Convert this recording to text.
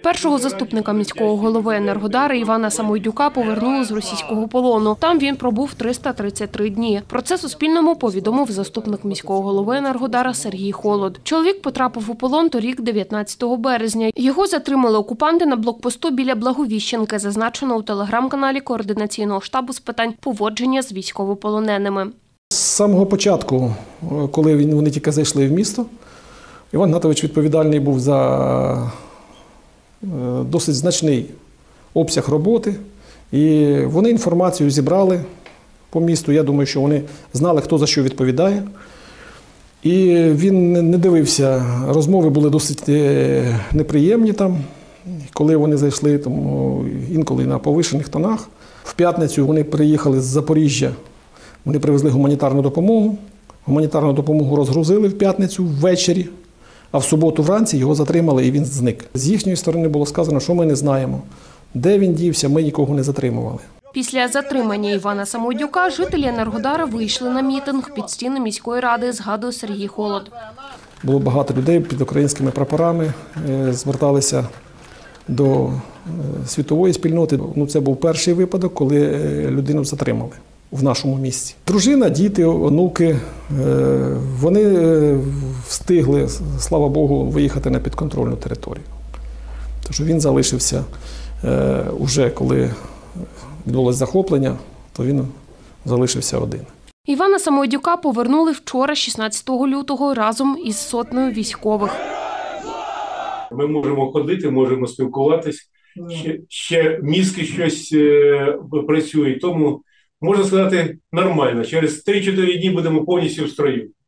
Першого заступника міського голови Енергодара Івана Самойдюка повернули з російського полону. Там він пробув 333 дні. Про це Суспільному повідомив заступник міського голови Енергодара Сергій Холод. Чоловік потрапив у полон торік 19 березня. Його затримали окупанти на блокпосту біля Благовіщенки, зазначено у телеграм-каналі Координаційного штабу з питань поводження з військовополоненими. З самого початку, коли вони тільки зайшли в місто, Іван Гнатович відповідальний був за досить значний обсяг роботи. І вони інформацію зібрали по місту. Я думаю, що вони знали, хто за що відповідає. І він не дивився. Розмови були досить неприємні там, коли вони зайшли інколи на повишених тонах. В п'ятницю вони приїхали з Запоріжжя. Вони привезли гуманітарну допомогу. Гуманітарну допомогу розгрузили в п'ятницю ввечері, а в суботу вранці його затримали і він зник. З їхньої сторони було сказано, що ми не знаємо, де він дівся, ми нікого не затримували. Після затримання Івана Самойдюка жителі Енергодара вийшли на мітинг під стіни міської ради, згадує Сергій Холод. Було багато людей під українськими прапорами, зверталися до світової спільноти. Це був перший випадок, коли людину затримали в нашому місті. Дружина, діти, онуки, вони встигли, слава Богу, виїхати на підконтрольну територію. Тож він залишився уже, коли відбулося захоплення, то він залишився один. Івана Самойдюка повернули вчора, 16 лютого, разом із сотнею військових. Ми можемо ходити, можемо спілкуватись, ще мізки щось працюють, тому, можна сказати, нормально. Через 3-4 дні будемо повністю в строю.